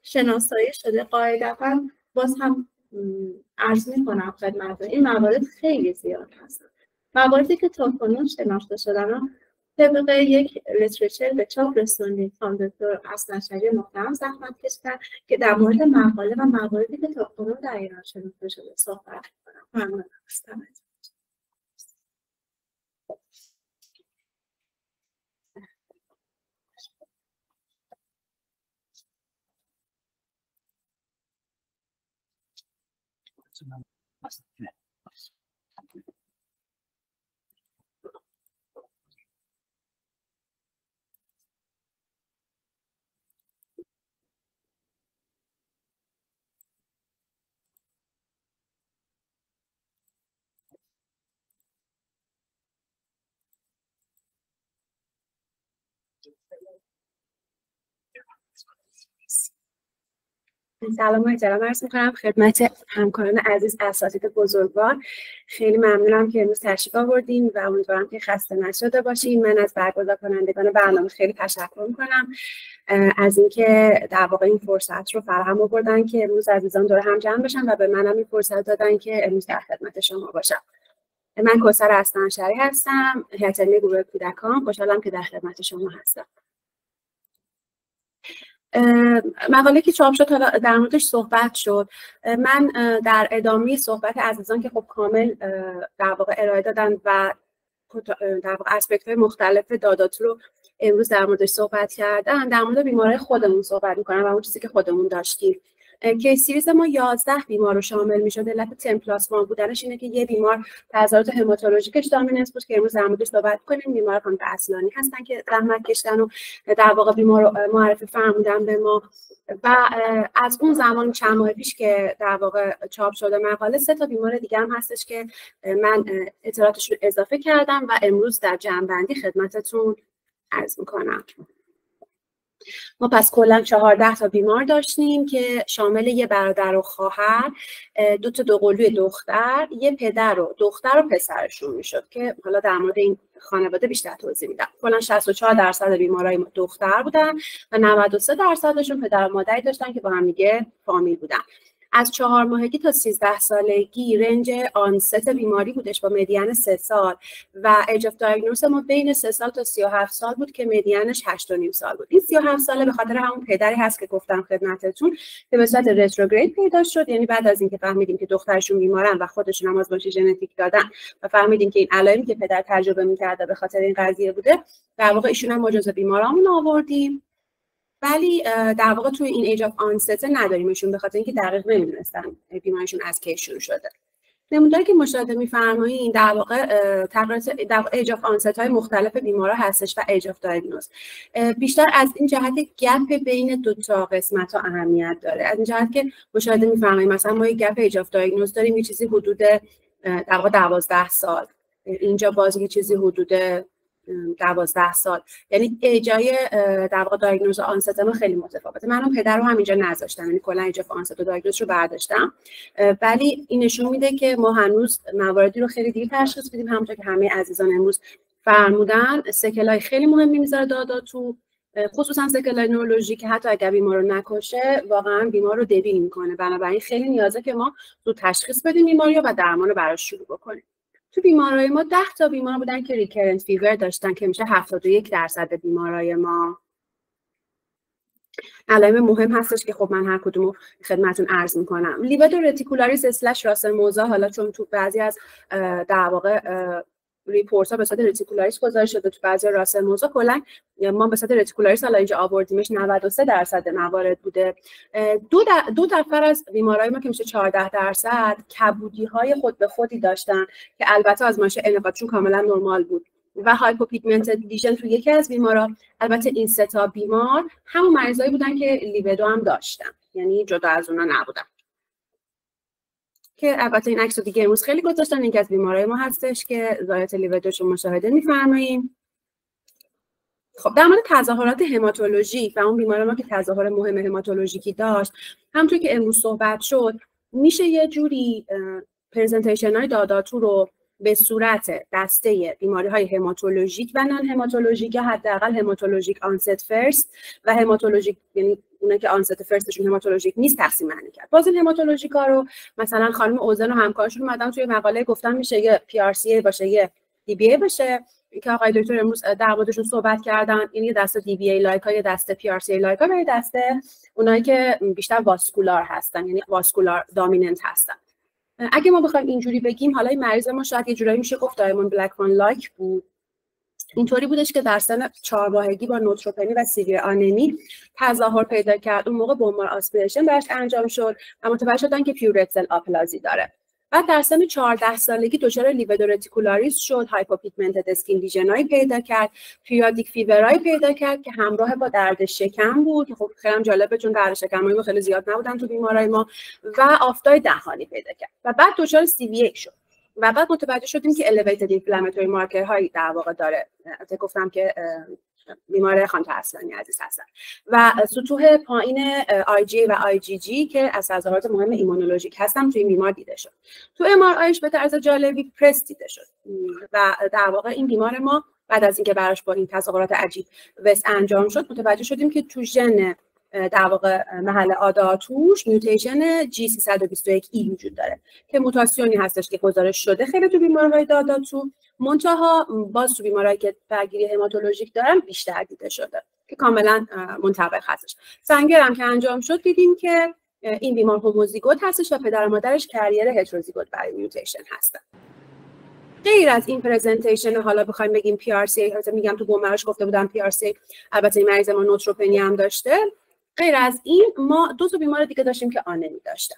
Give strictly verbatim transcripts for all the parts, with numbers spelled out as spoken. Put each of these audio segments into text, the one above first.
شناسایی شده. قاعدتا باز هم عرض میکنم خدمت این موارد خیلی زیاد هست. مواردی که تاکنون شناخته شدن طبق یک لیترچر به چاپ رسوندیم. خانم دکتر اصلنشری محترم زحمت کشیدن که در مورد مقاله و مواردی که تاکنون در ایران شناخته شده صحبت کنم. ممنون هستم. سلام و احترام عرض می‌کنم خدمت همکاران عزیز، اساتید بزرگوار. خیلی ممنونم که امروز تشریف آوردین و امیدوارم که خسته نشده باشین. من از برگزار کنندگان برنامه خیلی تشکر می‌کنم از اینکه در واقع این فرصت رو فراهم آوردن که امروز عزیزان دور هم جمع بشن و به منم این فرصت دادن که امروز در خدمت شما باشم. من کوثر اصلنشری هستم، هیئت علمی گروه کودکان. خوشحالم که در خدمت شما هستم. مقاله که چاپ شد در موردش صحبت شد. من در ادامه صحبت عزیزان که خب کامل در واقع ارائه دادن و در واقع اسپکت‌های مختلف دادات رو امروز در موردش صحبت کردن، در مورد بیماری خودمون صحبت می‌کنم و اون چیزی که خودمون داشتیم. کیس سیریز ما یازده بیمار رو شامل می‌شد. علت ده پلاس وان بودنش اینه که یه بیمار تظاهرات هماتولوژیکش دامیننس بود که امروز در موردش صحبت کنیم. بیمار خانم اصلانی هستن که زحمت کشیدن و در واقع بیمار رو معرفی فرمودن به ما و از اون زمان چند ماه پیش که در واقع چاپ شده مقاله، سه تا بیمار دیگه هم هستش که من اطلاعاتش رو اضافه کردم و امروز در جمع‌بندی خدمتتون عرض می‌کنم. ما پس کلا چهارده تا بیمار داشتیم که شامل یه برادر و خواهر، دو تا دوقلوی دختر، یه پدر و دختر و پسرشون میشد که حالا در مورد این خانواده بیشتر توضیح میدم. کلا شصت و چهار درصد بیمارای دختر بودن و نود و سه درصدشون پدر و مادری داشتن که با هم دیگه فامیل بودن. از چهار ماهگی تا سیزده سالگی رنج آنست بیماری بودش با مدین سه سال و ایج آف دایگنوز ما بین سه سال تا سی و هفت سال بود که مدینش هشت و نیم سال بود. این سی و هفت ساله به خاطر همون پدری هست که گفتم خدمتتون که به صورت رتروگرید پیدا شد، یعنی بعد از اینکه فهمیدیم که دخترشون بیمارن و خودشون هم آزمایش ژنتیک دادن و فهمیدیم که این علائمی که پدر تجربه می‌کرده به خاطر این قضیه بوده، در واقع ایشون هم مجاز بیمارامون آوردیم. ولی در واقع توی این ایج آف آنست نداریمشون به خاطر اینکه دقیق نمیدونستن بیماریشون از کی شروع شده. نموداری که مشاهده می‌فرمایید در واقع تغییرات در ایج آف آنست های مختلف بیمارا هستش و ایج آف دایگنوز. بیشتر از این جهت گپ بین دو تا قسمت ها اهمیت داره. از این جهت که مشاهده می‌فرمایید مثلا ما یک گپ ایج آف دایگنوز داریم، یه چیزی حدود در واقع دوازده سال. اینجا باز یه چیزی حدود دوازده سال، یعنی ایجای در واقع دایگنوز آنست ما خیلی متفاوته. من اون پدر رو هم اینجا نذاشتم، یعنی کلا ایج آف آنست و دایگنوز رو برداشتم، ولی این نشون میده که ما هنوز مواردی رو خیلی دیر تشخیص بدیم. همونطور که همه عزیزان امروز فرمودن سکلای خیلی مهمی میذاره دادا تو، خصوصا سکلای نورولوژی که حتی اگر بیمار رو نکشه واقعا بیمار رو دبیل میکنه. بنابراین خیلی نیازه که ما تو تشخیص بدیم بیماری و درمان رو براش شروع بکنیم. تو بیمارای ما ده تا بیمار بودن که ریکرنت فیور داشتن که میشه هفتاد و یک درصد بیمارای ما. علائم مهم هستش که خب من هر کدومو خدمتتون عرض میکنم. لیوادو رتیکولاریس اسلش راسل موزا، حالا چون تو بعضی از در واقع ریپورت ها به صورت رتیکولاریس گذاشته شده، تو بعضی راسل موزا کلا ما به صورت رتیکولاریس حالا اینجا آوردیمش نود و سه درصد موارد بوده. دو در دو نفر از بیمارای ما که میشه چهارده درصد کبودی های خود به خودی داشتن که البته آزمایش انعقادشون کاملا نرمال بود و هایپوپیگمنتد لیژن تو یکی از بیمارا. البته این سه تا بیمار همون مریضایی بودن که لیوادو هم داشتن، یعنی جدا از اونها نبودن، که البته این عکس دیگه امروز خیلی گذاشتن. این که از بیمارای ما هستش که ظاهرات لیوادوش رو مشاهده می‌فرماییم. خب در مورد تظاهرات هماتولوژیک و اون بیمار ما که تظاهر مهم هماتولوژیکی داشت، همونطور که امروز صحبت شد، میشه یه جوری پرزنتیشن های داداتو رو به صورت دسته بیماری های هماتولوژیک و نان هماتولوژیک یا حداقل هماتولوژیک آنست فرست و هماتولوژیک یعنی اونایی که آنست فرستشون هماتولوژیک نیست تقسیم بندی کرد. باز این هماتولوژیکا رو مثلا خانم اوزن و همکارشون اومدن توی مقاله گفتن میشه یه پی آر سی ای باشه، یه دی بی ای باشه که آقای دکتر امروز در موردشون صحبت کردن. این یه دسته دی بی ای لایکا، یه دسته پی آر سی ای لایکا، و یه دسته اونایی که بیشتر واسکولار هستن، یعنی واسکولار دامیننت هستن. اگه ما بخوایم اینجوری بگیم، حالا این مریض ما شاید یه جورایی میشه گفت دایموند بلکمن لایک بود. اینطوری بودش که در سن چهار ماهگی با نوتروپنی و سیویر آنمی تظاهر پیدا کرد. اون موقع بونمار آسپیریشن براش انجام شد و متوجه شدن که پیورتزل آپلازی داره. بعد در سن چهارده سالگی دچار لیویدورتیکولاریس شد، هایپوپیگمنتد اسکین لیژنایی پیدا کرد، پیریادیک فیورایی پیدا کرد که همراه با درد شکم بود. خب خیلی جالبه چون درد شکم‌های ما خیلی زیاد نبودن تو بیمارای ما، و آفتای دهانی پیدا کرد و بعد دچار سی وی ای شد. و بعد متوجه شدیم که elevated inflammatory marker هایی در واقع داره. البته گفتم که بیمار خانم اصلانی عزیز هستن و سطوح پایین آی جی و آی جی جی که از تظاهرات مهم ایمونولوژیک هستن توی این بیمار دیده شد. تو ام آر آیش به طرز جالبی پرس دیده شد و در واقع این بیمار ما بعد از اینکه براش با این تظاهرات عجیب وست انجام شد متوجه شدیم که تو ژن در واقع محل آداتوش میوتیشن جی سیصد و بیست و یک ای وجود داره که موتاسیونی هستش که گزارش شده خیلی تو بیمارهای داداتو، منتها باز تو بیمارهایی که درگیری هماتولوژیک دارن بیشتر دیده شده که کاملا منطبق هستش. سنگر هم که انجام شد دیدیم که این بیمار هوموزیگوت هستش و پدر و مادرش کریر هتروزیگوت برای میوتیشن هستن. غیر از این پرزنتیشن حالا بخوایم بگیم پی آر سی ای، البته میگم تو بومرش گفته بودم پی آر سی ای، البته این مریض ما نوتروپنی هم داشته. غیر از این ما دو تا بیمار دیگه داشتیم که آنمی داشتن.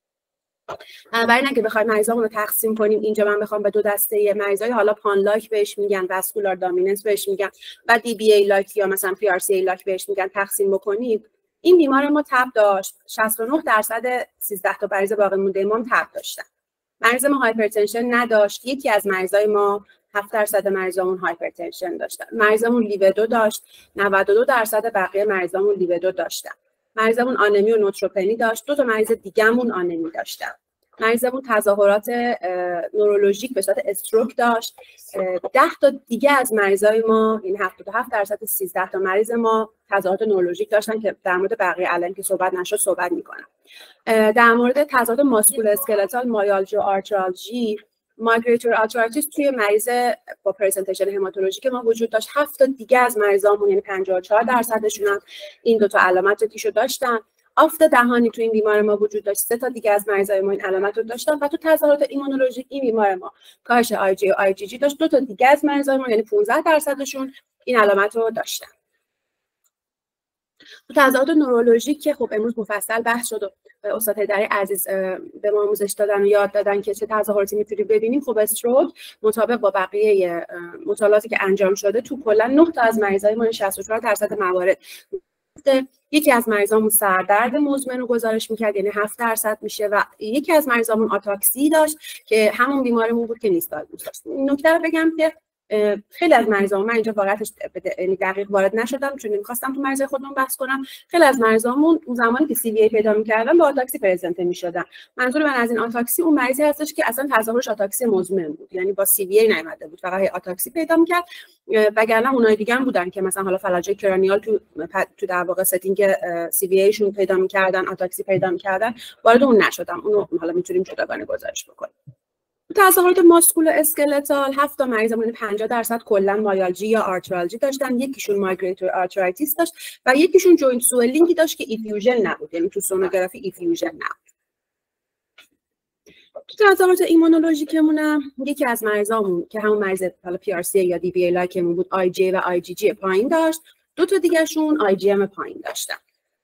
برای اینکه بخوایم مریضامون رو تقسیم کنیم اینجا من بخوام به دو دسته مریضای حالا پان لایک بهش میگن، واسکولار دامیننس بهش میگن و دی بی ای لایک یا مثلا پی آر سی ای لایک بهش میگن تقسیم بکنیم، این بیمار ما تب داشت. شصت و نه درصد سیزده تا مریض باقی مونده ما تب داشتن. مریض ما هایپرتنشن نداشت. یکی از مریضای ما هفت درصد مریضامون هایپرتنشن داشتن. مریضامون لیودو داشت. نود و دو درصد بقیه مریضامون لیودو داشتن. مریضمون آنمی و نوتروپنی داشت. دو تا مریض دیگه‌مون آنمی داشتن. مریضمون تظاهرات نورولوژیک به صورت استروک داشت. ده تا دیگه از مریضای ما، این هفتاد و هفت درصد سیزده تا مریض ما تظاهرات نورولوژیک داشتن که در مورد بقیه الان که صحبت نشد صحبت میکنم. در مورد تظاهرات ماسکول اسکلتال، مایالژی و آرترالژی، مایگریتور آرترایتیس توی مریض با پرزنتیشن هماتولوژیک ما وجود داشت. هفت تا دیگه از مریضامون یعنی پنجاه و چهار درصدشون هم این دو تا علامت تیشو داشتن. آفت دهانی تو این بیمار ما وجود داشت. سه تا دیگه از مریضای ما این علامت رو داشتن و تو تظاهرات ایمونولوژیک این بیمار ما کاهش آی جی و آی جی جی داشت. دو تا دیگه از مریضای ما یعنی پانزده درصدشون این علامت رو داشتن. تو تظاهرات نورولوژیک که خب امروز مفصل بحث شد و استاد هیدری عزیز به ما آموزش دادن و یاد دادن که چه تظاهراتی میتونیم ببینیم. خب استروک مطابق با بقیه مطالعاتی که انجام شده تو کلا نه تا از مریضای ما شصت و چهار درصد موارد یکی از مریضامون سردرد مزمن رو گزارش میکرد یعنی هفت درصد میشه و یکی از مریضامون آتاکسی داشت که همون بیمارمون بود که نیستالگوس داشت. این نکته رو بگم که خیلی از مریضامون، من اینجا واقعیتش دقیق وارد نشدم چون نمی‌خواستم تو مریضای خودمون بحث کنم، خیلی از مریضامون اون زمانی که سی وی ای پیدا می‌کردن با آتاکسی پرزنت می‌شدن. منظور من از این آتاکسی اون مریضی هستش که اصلا تظاهرش آتاکسی مزمن بود، یعنی با سی وی ای نیومده بود، فقط آتاکسی پیدا می‌کرد. وگرنه اونای دیگه هم بودن که مثلا حالا فلاجه کرانیال تو تو در واقع ستینگ سی وی ای شون پیدا می‌کردن، آتاکسی پیدا می‌کردن. وارد اون نشدم. اونو حالا می‌تونیم جداگانه گزارش بکنیم. تظاهرات ماسکول اسکلتال هفت تا مریضمون پنجاه درصد کلا مایالژی یا آرترالژی داشتن، یکیشون مایگریتور آرترایتیس داشت و یکیشون جوینت سوئلینگی داشت که ایفیوژن نبود، یعنی تو سونوگرافی ایفیوژن نبود. تو تظاهرات ایمونولوژیکمون یکی از مریضامون که همون مریض حالا پی آر سی یا دی بی ای لایکمون بود آی جی و آی جی جی پایین داشت، دو تا دیگه‌شون آی جی ام پایین داشتن.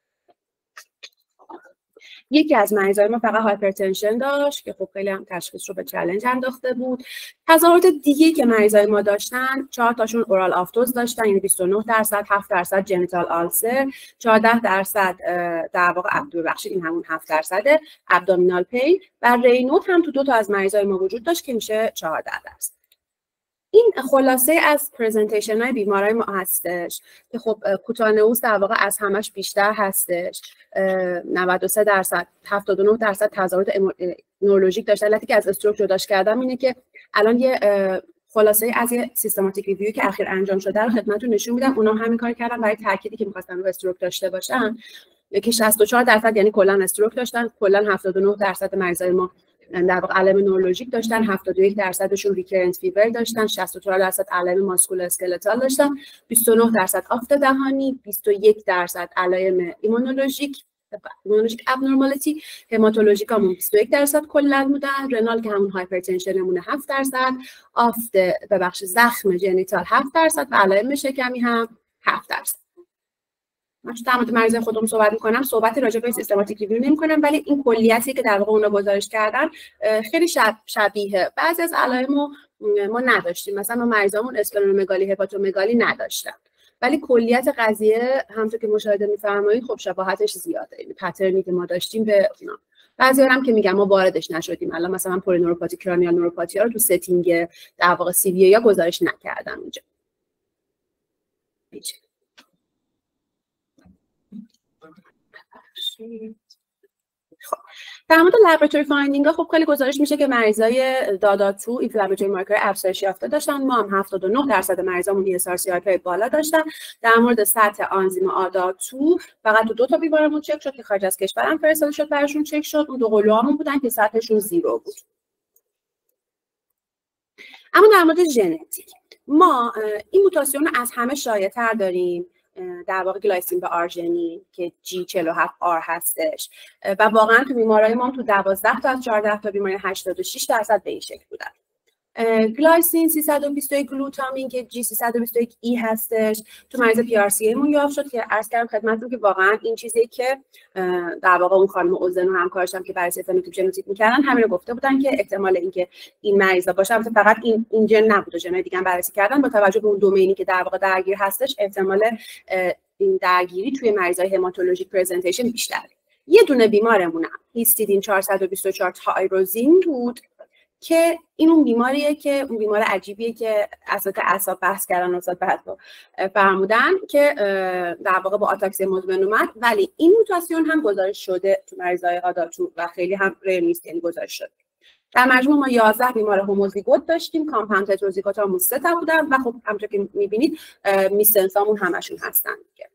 یکی از مریضای ما فقط هایپرتنشن داشت که خب خیلی هم تشخیص رو به چالش انداخته بود. تظاهرات دیگه که مریضای ما داشتن چهار تاشون اورال آفتوز داشتن یعنی بیست و نه درصد، هفت درصد جنیتال آلسر، چهارده درصد در واقع ابدو بخشید این همون هفت درصد ابدومینال پین و رینوت هم تو دو تا از مریضای ما وجود داشت که میشه چهارده درصد. این خلاصه از پرزنتیشن های بیمارای ما هستش که خب کوتانئوس در واقع از همش بیشتر هستش، نود و سه درصد، هفتاد و نه درصد تظاهرات نورولوژیک داشت. علتی که از استروک جداش کردم اینه که الان یه خلاصه از یه سیستماتیک ریویو که اخیر انجام شده رو خدمتتون نشون میدم. اونا همین کار کردن برای تأکیدی که می‌خواستن رو استروک داشته باشن. که شصت و چهار درصد یعنی کلا استروک داشتن، کلا هفتاد و نه درصد مریضای ما در واقع علائم نورولوژیک داشتن، هفتاد و یک درصدشون ریکرنت فیور داشتن، شصت و چهار درصد علائم ماسکولو اسکلتال داشتن، بیست و نه درصد آفت دهانی، بیست و یک درصد علائم ایمونولوژیک ایمونولوژیک ابنورمالیتی، هماتولوژیک همون بیست و یک درصد کلا بودن، رنال که همون هایپرتنشنمون هفت درصد، آفت ببخش زخم جنیتال هفت درصد و علائم شکمی هم هفت درصد. من در مورد مریضای خودم صحبت می‌کنم، صحبتی راجع به سیستماتیک ریویو نمی‌کنم، ولی این کلیتی که در واقع اونا گزارش کردن خیلی شب شبیه. بعضی از علائم ما نداشتیم، مثلا ما مریضامون اسپلنومگالی هپاتومگالی نداشتن، ولی کلیت قضیه همونطور که مشاهده می‌فرمایید خب شباهتش زیاده، این پترنی که ما داشتیم به اونا. بعضی هم که میگم ما واردش نشدیم، الان مثلا پولینوروپاتی کرانیال نوروپاتی ها رو تو ستینگ در واقع سی وی یا گزارش نکردن اونجا. خب در مورد لابراتوری فایندینگ ها خب خیلی گزارش میشه که مریضای دادا تو اینفلاماتوری مارکر افزایش یافته داشتن. ما هم هفتاد و نه درصد مریضامون ای اس آر سی آر پی بالا داشتن. در مورد سطح آنزیم آدا تو فقط تو دو تا بیمارمون چک شد که خارج از کشورم فرستاده شد براشون چک شد، اون دو قلوامون بودن که سطحشون زیرو بود. اما در مورد ژنتیک ما این موتاسیون از همه شایع‌تر داریم، در واقع گلایسین به آرژنین که جی چهل و هفت آر هستش و واقعا تو بیمارای ما تو دوازده تا از چهارده تا بیماری هشتاد و شش درصد به این شکل بودن. گلایسین سیصد و بیست و یک گلوتامین که جی سیصد و بیست و یک ای هستش تو مریض پی آر سی مون یافت شد که عرض کردم خدمتتون که واقعا این چیزی که در واقع اون خانم اوزن و همکارش هم که بررسی فنوتیپ ژنتیک می‌کردن همین رو گفته بودن که احتمال اینکه این مریضا باشه فقط این این ژن نبوده، ژنای دیگه هم بررسی کردن با توجه به اون دومینی که در واقع درگیر هستش احتمال این درگیری توی مریضای هماتولوژیک پرزنتیشن بیشتره. یه دونه بیمارمونم هیستیدین چهارصد و بیست و چهار تایروزین بود که این اون بیماریه که اون بیمار عجیبیه که اساسا اعصاب بحث کردن استاد بعد فرمودن که در واقع با آتاکسی مزمن اومد، ولی این موتاسیون هم گزارش شده تو مریضای آداتو و خیلی هم ریر نیست، یعنی گزارش شده. در مجموع ما یازده بیمار هوموزیگوت داشتیم، کامپاوند هتروزیگوتامون سه تا بودن و خب همونطور که می‌بینید میسنسامون همشون هستن دیگه.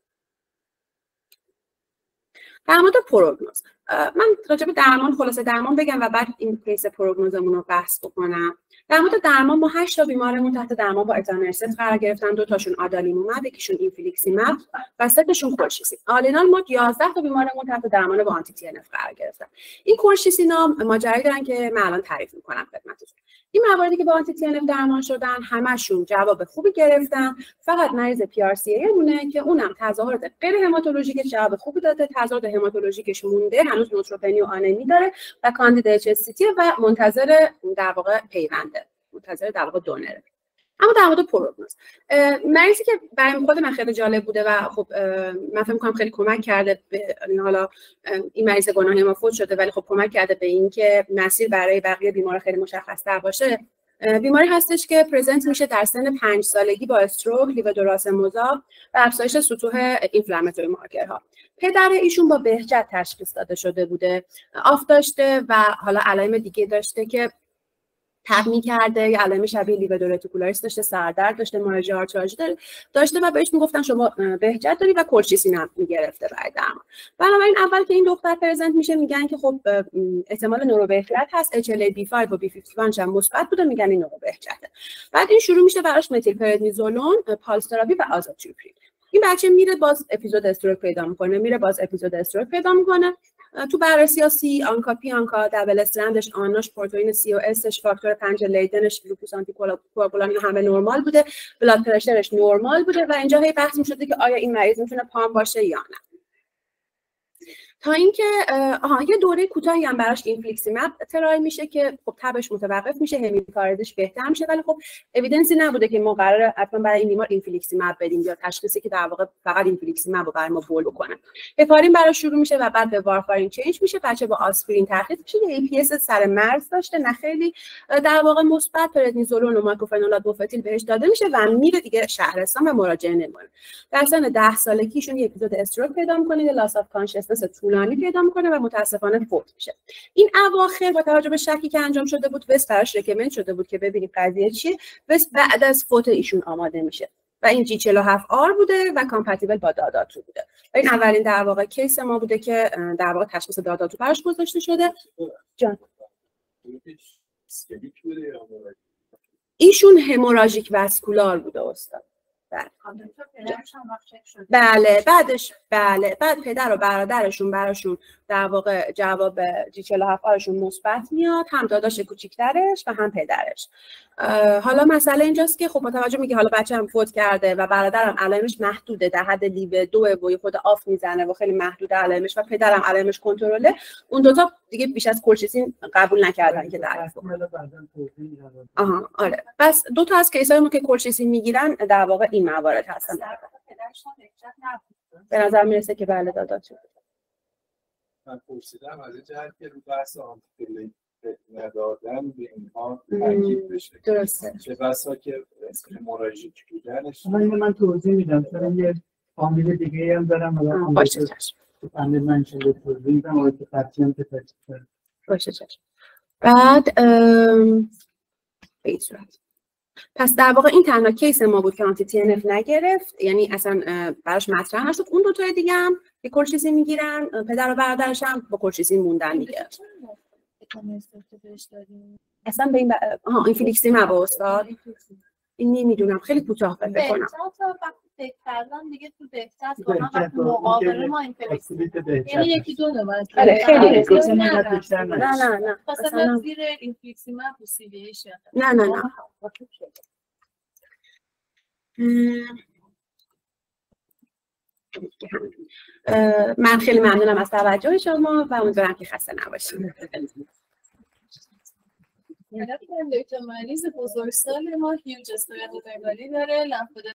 در مورد پروگنوز من راجع به درمان خلاصه درمان بگم و بعد این کیس پروگنوزمون رو بحث بکنم. در مورد درمان ما هشت تا بیمارمون تحت درمان با اتانرست قرار گرفتن، دو تاشون آدالیمومب، یکیشون اینفلیکسیمب و سه تاشون کورشیسین. آلینال ما یازده تا بیمارمون تحت درمان با آنتی تی ان اف قرار گرفتن. این کورشیسینا ماجرایی دارن که من الان تعریف می‌کنم خدمتتون. این مواردی که با آنتی تی ان اف درمان شدن همشون جواب خوبی گرفتن، فقط مریض پی آر سی ای مونه که اونم تظاهرات غیر هماتولوژیک جواب خوبی داده، تظاهرات هماتولوژیکش مونده، هنوز نوتروپنی و آنمی داره و کاندید اچ اس سی تی و منتظر در واقع پیونده، منتظر در واقع دونره. اما در مورد پروگنوز مریضی که برای خود من خیلی جالب بوده و خب من فکر می‌کنم خیلی کمک کرده به حالا این مریض گناهی ما فوت شده ولی خب کمک کرده به این که مسیر برای بقیه بیمارا خیلی مشخص‌تر باشه. بیماری هستش که پرزنت میشه در سن پنج سالگی با استروک، لیودوراس مضاعف و افزایش سطوح اینفلاماتوری مارکرها. پدر ایشون با بهجت تشخیص داده شده بوده، آف داشته و حالا علائم دیگه داشته که تب می‌کرده، یا علائم شبیه لیودورتیکولاریس داشته، سردرد داشته، مراجعه آرتراژی داشته و بهش میگفتن شما بهجت داری و کورشیسین هم میگرفته برای درمان. بنابراین اول که این دختر پرزنت میشه میگن که خب احتمال نوروبهجت هست، اچ ال ای بی پنج و بی پنجاه و یک هم مثبت بوده، میگن این نوروبهجته. بعد این شروع میشه براش متیل پردنیزولون، پالس تراپی و آزاتیوپرین. این بچه میره باز اپیزود استروک پیدا میکنه، میره باز اپیزود استروک پیدا میکنه. تو بررسی ها سی آنکا پی آنکا دبل استرندش آناش پروتئین سی او اسش فاکتور پنج لیدنش گلوکوز آنتی کوآگولان همه نرمال بوده، بلاد پرشرش نرمال بوده و اینجا هی بحث می‌شده که آیا این مریض میتونه پام باشه یا نه. تا اینکه آها یه دوره کوتاهی هم براش اینفلیکسیمب ترای میشه که خب تبش متوقف میشه، همیکاردش بهتر میشه، ولی خب اوییدنسی نبوده که ما قراره حتما برای این بیمار اینفلیکسیمب بدیم یا تشخیصی که در واقع فقط اینفلیکسیمب رو برای ما بول بکنه. هپارین براش شروع میشه و بعد به وارفارین چنج میشه، بچه با آسپرین ترخیص میشه، ای پی اس سر مرز داشته نه خیلی در واقع مثبت، پردنیزولون و مایکوفنولات دوفتیل بهش داده میشه و میره دیگه شهرستان و مراجعه نمیکنه. در سن ده سالگیشون یک اپیزود استروک پیدا میکنه، لاس اف کانشسنس طولانی پیدا میکنه و متاسفانه فوت میشه. این اواخر با توجه به شکی که انجام شده بود وست براش رکمند شده بود که ببینید قضیه چیه، وست بعد از فوت ایشون آماده میشه و این جی چهل و هفت آر بوده و کامپتیبل با دادا تو بوده. و این اولین در واقع کیس ما بوده که در واقع تشخیص دادا تو براش گذاشته شده. جان ایشون هموراژیک واسکولار بوده استاد. بله بعدش بله بعد پدر و برادرشون براشون در واقع جواب جی چهل و هفت آرشون مثبت میاد، هم داداش کوچیک‌ترش و هم پدرش. حالا مسئله اینجاست که خب متوجه میگه حالا بچه هم فوت کرده و برادرم علائمش محدوده، در حد لیو دو و خود آف میزنه و خیلی محدوده علائمش و پدرم علائمش کنترله. اون دوتا دیگه بیش از کلچیسین قبول نکردن که تعریف کنن. آها آره. پس دو تا از کیسای ما که کلچیسین میگیرن در واقع این موارد هستن. به نظر میرسه که بله دادا شد. من پرسیدم از این جهت که رو بحث آنتیپلیت ندادن به اینها تاکید بشه. درسته. چه بسا که هموراژیک بودنش. من من توضیح میدم چون یه فامیل دیگه هم دارم حالا باشه چشم. فامیل من چه توضیح میدم اون که پرچم که پرچم. باشه چشم. بعد ام به این صورت. پس در واقع این تنها کیس ما بود که آنتی تی ان اف نگرفت، یعنی اصلا براش مطرح نشد. اون دو تا دیگه هم که کلچیزین میگیرن، پدر و برادرش هم با کلچیزین موندن دیگه. اصلا به این ب... آها این فیلیکسیماب استاد این نمیدونم، خیلی کوتاه فکر کنم. تا وقتی فکر کردم دیگه تو بهتر با هم وقتی مقابله ما این فیلیکسیماب یعنی یکی دو نمونه. آره خیلی کوچیک نه نه نه نه مثلا زیر اینفلیکسیماب و سیویشن. نه نه نه من خیلی ممنونم از توجه شما و امیدوارم که خسته نباشید. دکتر مریض بزرگسال ما هیوج استراتومگالی داره، لنفودم